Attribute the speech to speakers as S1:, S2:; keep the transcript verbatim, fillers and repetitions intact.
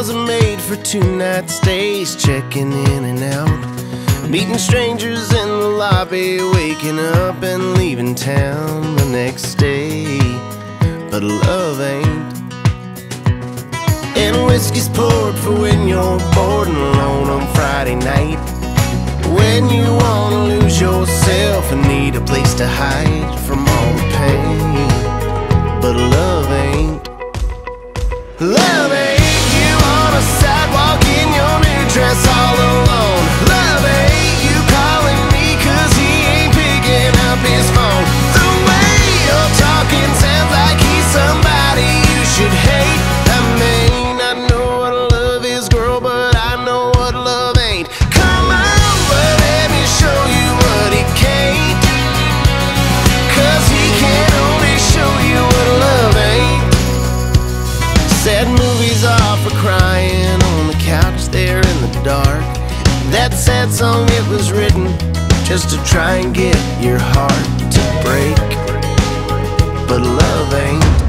S1: are made for two-night stays, checking in and out, meeting strangers in the lobby, waking up and leaving town the next day. But love ain't. And whiskey's poured for when you're bored and alone on Friday night, when you wanna lose yourself and need a place to hide from all the pain. But love ain't. Love ain't you on a sidewalk in your new dress all alone. Love ain't you calling me cause he ain't picking up his phone. The way you're talking sounds like he's somebody you should hate. I may not know what love is, girl, but I know what love ain't. Come on, but let me show you what he can't, cause he can only show you what love ain't. Sad movies are for crying on the couch there in the dark. That sad song, it was written just to try and get your heart to break. But love ain't.